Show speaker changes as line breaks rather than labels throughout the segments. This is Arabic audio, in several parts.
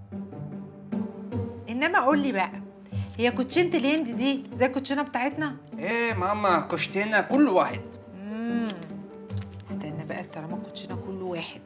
انما قول لي بقى، هي كوتشينه الهند دي زي الكوتشينه بتاعتنا؟
ايه ماما، كشتنا كل واحد.
استنى بقى، طالما الكوتشينه كل واحد.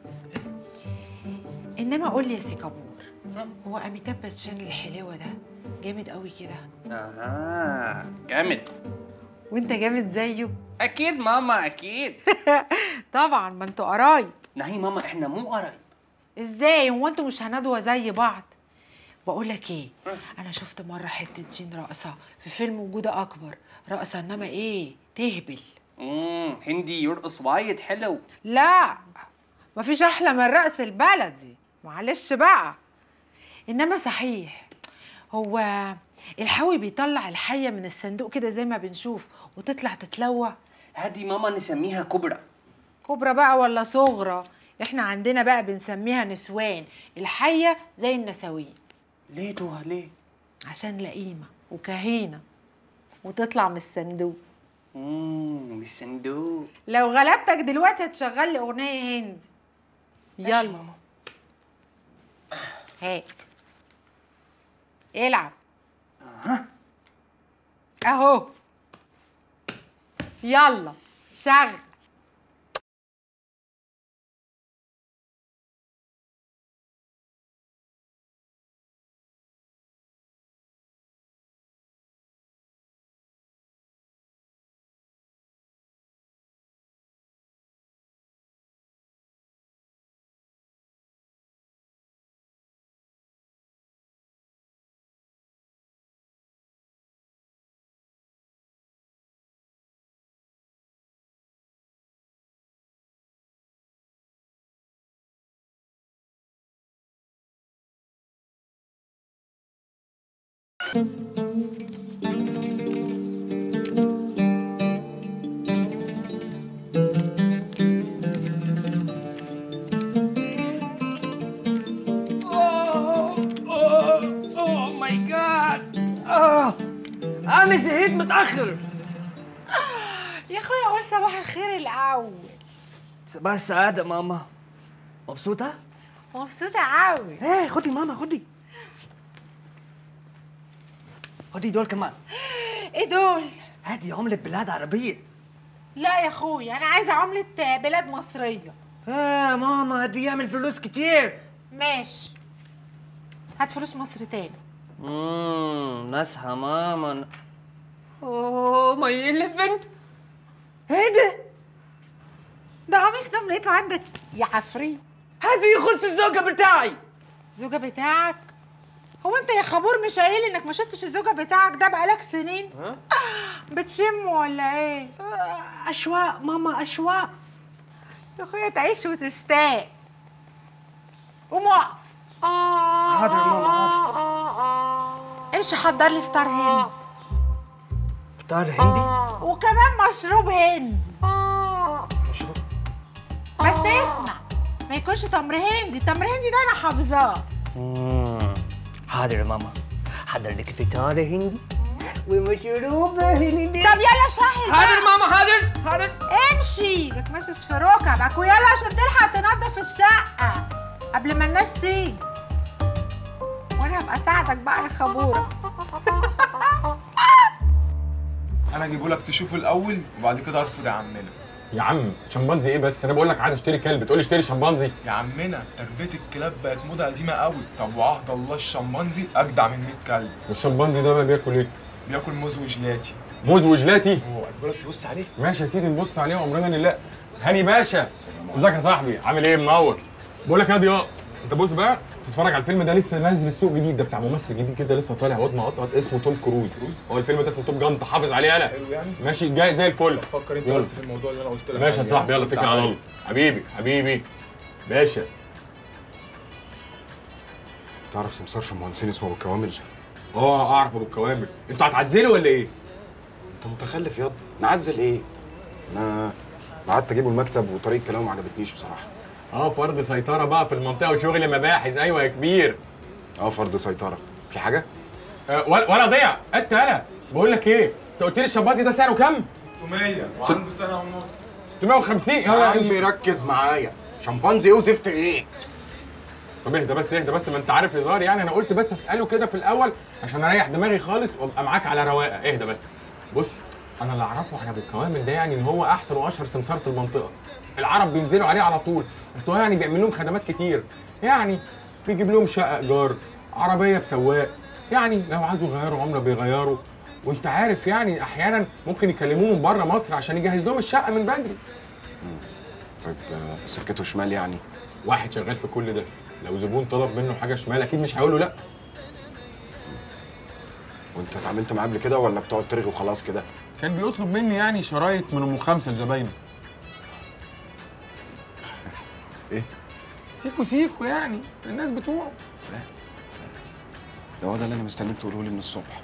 انما قول لي يا سي كابور، هو اميتاب باتشان الحلاوه ده جامد قوي كده؟
جامد.
وانت جامد زيه؟
اكيد ماما اكيد.
طبعا، ما انتوا قرايب.
نهي ماما، احنا مو قرايب.
ازاي؟ هو انتوا مش هندوه زي بعض؟ بقول لك ايه، انا شفت مره حته جين رقصه في فيلم وجوده اكبر، رقصه انما ايه تهبل.
هندي يرقص وايد حلو.
لا، مفيش احلى من الرقص البلدي، معلش بقى. انما صحيح، هو الحاوي بيطلع الحيه من الصندوق كده زي ما بنشوف وتطلع تتلوى؟
هادي ماما نسميها كبرى.
كبرى بقى ولا صغرى؟ احنا عندنا بقى بنسميها نسوان، الحيه زي النساوين.
ليه توها ليه؟
عشان لئيمه وكهينه وتطلع من الصندوق.
من الصندوق.
لو غلبتك دلوقتي هتشغل لي اغنيه هندي. يلا ماما، هات العب. اهو، يلا شغل.
اوه ماي جاد. انا زهقت متاخر.
يا اخويا قول صباح الخير الاول.
صباح السعاده ماما. مبسوطه؟
مبسوطه قوي.
ايه خدي ماما، خدي دول كمان.
ايه دول؟
هادي عملة بلاد عربية.
لا يا اخويا، انا عايزه عمله بلاد مصريه.
ماما هادي يعمل فلوس كتير.
ماشي، هات فلوس مصر تاني.
ناسها ماما. اوه ماي إليفنت. ايه
ده قميص كام لقيته عندك يا عفريت؟
هذه يخص الزوجة بتاعي.
الزوجة بتاعك؟ هو انت يا خبور مش قايل انك ما شفتش الزوجة بتاعك ده بقالك سنين؟ بتشم ولا ايه؟
أشواق ماما، أشواق.
يا اخويا تعيش وتشتاق. قوم اقف.
حاضر ماما، حاضر.
امشي حضر لي فطار هندي.
فطار هندي؟
وكمان مشروب هندي.
مشروب؟
بس اسمع، ما يكونش تمر هندي، التمر هندي ده انا حافظاه.
حاضر يا ماما، حضر لك فطار هندي ومشروب هندي.
طب يلا شاهد.
حاضر ماما، حاضر.
امشي بتمشش في ركبك ويلا عشان تلحق تنظف الشقة قبل ما الناس تيجي. وانا هبقى اساعدك بقى يا خبورة.
انا اجيبهولك تشوفه الاول وبعد كده ارفض يا عمنا.
يا عم شمبانزي ايه بس؟ انا بقول لك عايز اشتري كلب تقول لي اشتري شمبانزي؟
يا عمنا تربيه الكلاب بقت موضه قديمه قوي. طب وعهد الله الشمبانزي اجدع من 100 كلب.
والشمبانزي ده بقى بياكل ايه؟
بياكل موز وجلاتي.
موز وجلاتي؟
هو اجيبهولك تبص عليه؟
ماشي يا سيدي نبص عليه وامرنا لله. هاني باشا، ازيك يا صاحبي؟ عامل ايه؟ منور. بقول لك يا ضياء، انت بص بقى تتفرج على الفيلم ده، لسه نازل السوق جديد، ده بتاع ممثل جديد كده لسه طالع واد مقطط اسمه توم كروز. هو الفيلم ده اسمه توب جان، انت حافظ عليه انا؟
حلو يعني؟
ماشي جاي زي الفل.
فكر انت بس في الموضوع اللي انا قلت لك.
ماشي يا صاحبي، يلا اتكل على الله. حبيبي باشا.
تعرف سمسار شمهندسين اسمه ابو الكوامل؟
اعرف ابو الكوامل. انتوا هتعزلوا ولا ايه؟
انت متخلف ياض. نعزل ايه؟ انا قعدت اجيبه المكتب وطريقه كلامه ما عجبتنيش بصراحه.
فرض سيطره بقى في المنطقه وشغل مباحث. ايوه يا كبير.
فرض سيطره. في حاجه؟
ولا ضيع انا بقول لك ايه، انت قلت لي الشمبانزي ده سعره كام؟
600 وعنده سنه ونص.
650.
يا عمي ركز معايا، شمبانزي ايه وزفت ايه؟
طب اهدى بس اهدى بس، ما انت عارف هزار يعني، انا قلت بس اساله كده في الاول عشان اريح دماغي خالص وابقى معاك على رواقه. اهدى بس. بص انا اللي اعرفه عن ابو الكوامل ده يعني ان هو احسن واشهر سمسار في المنطقه، العرب بينزلوا عليه على طول، اصل هو يعني بيعمل لهم خدمات كتير، يعني بيجيب لهم شقه ايجار، عربيه بسواق، يعني لو عايزوا يغيروا عمله بيغيروا، وانت عارف يعني احيانا ممكن يكلموه من بره مصر عشان يجهز لهم الشقه من بدري.
طيب سكته شمال يعني؟
واحد شغال في كل ده، لو زبون طلب منه حاجه شمال اكيد مش هيقول له لا.
وانت اتعاملت معاه قبل كده ولا بتقعد ترغي وخلاص كده؟
كان بيطلب مني يعني شرايط من ام 5 لزباينه.
ايه؟
سيكو سيكو يعني الناس بتوعه.
ده هو ده اللي انا مستنيك تقوله لي من الصبح.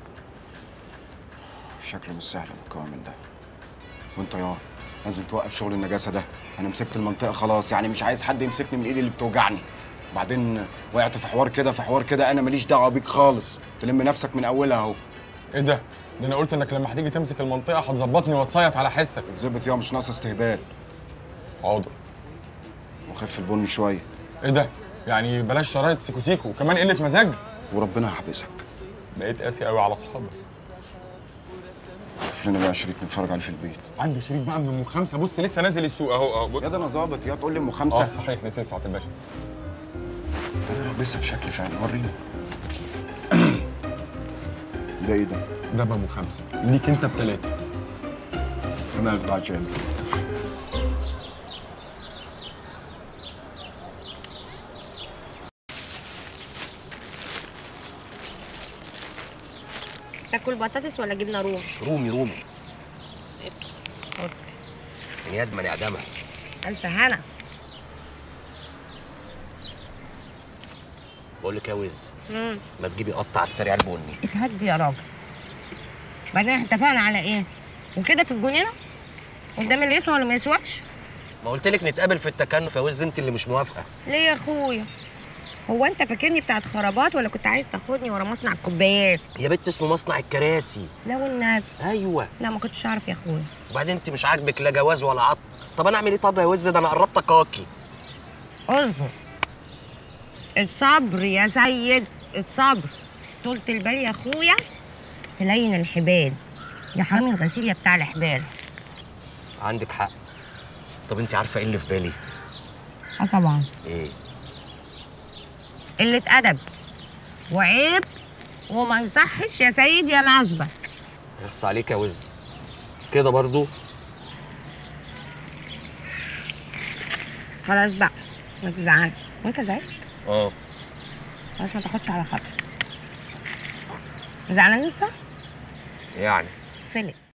شكله مش سهل ابو الكوامل ده. وانت يا لازم توقف شغل النجاسه ده، انا مسكت المنطقه خلاص، يعني مش عايز حد يمسكني من ايدي اللي بتوجعني. وبعدين وقعت في حوار كده في حوار كده، انا ماليش دعوه بيك خالص، تلم نفسك من اولها اهو.
ايه ده؟ ده انا قلت انك لما هتيجي تمسك المنطقه هتظبطني وتصيط على حسك.
اتظبط يا مش ناقصه استهبال.
حاضر.
وخف البن شويه.
ايه ده؟ يعني بلاش شرايط سيكو سيكو وكمان قله مزاج؟
وربنا هحبسك.
بقيت قاسي قوي على اصحابك.
شوف لنا بقى شريك نتفرج عليه في البيت.
عندي شريك بقى من ام 5، بص لسه نازل السوق اهو بص.
يا ده انا ظابط يا تقول لي ام 5.
صحيح نسيت ساعه الباشا.
انا هحبسك شكلي فعلا، وريني. ده ايه ده؟
ده بقى ام 5 ليك انت ب3.
انا اخد عشان
تاكل بطاطس ولا جبنه رومي؟
رومي يعني يدمن اعدامها.
الف هنا.
بقول لك يا وز، ما تجيبي قطع على السريع البني.
اتهدي يا راجل. بعدين احنا اتفقنا على ايه؟ وكده في الجنينه؟ قدام اللي يسوى ولا ما يسواش؟
ما قلت لك نتقابل في التكنف يا وز، انت اللي مش موافقه.
ليه يا اخويا؟ هو انت فاكرني بتاعت خرابات ولا كنت عايز تاخدني ورا مصنع الكوبايات؟
يا بنت اسمه مصنع الكراسي.
لا والنبي.
ايوه.
لا ما كنتش اعرف يا اخويا.
وبعدين انت مش عاجبك لا جواز ولا عط. طب انا اعمل ايه طب يا وز؟ ده انا قربت اكاكي.
اصبر. الصبر يا سيد، الصبر. طولة البال يا اخويا تلين الحبال. يا حرامي الغسيل يا بتاع الحبال.
عندك حق. طب انت عارفه ايه اللي في بالي؟
اه طبعا.
ايه؟
قلة أدب وعيب وما يصحش يا سيد يا معجبك.
يخص عليك يا وز كده برضو.
خلاص بقى ما تزعلش. وانت زعلت؟
اه.
خلاص ما تاخدش على خاطري. زعلان لسه؟
يعني
اتفلت.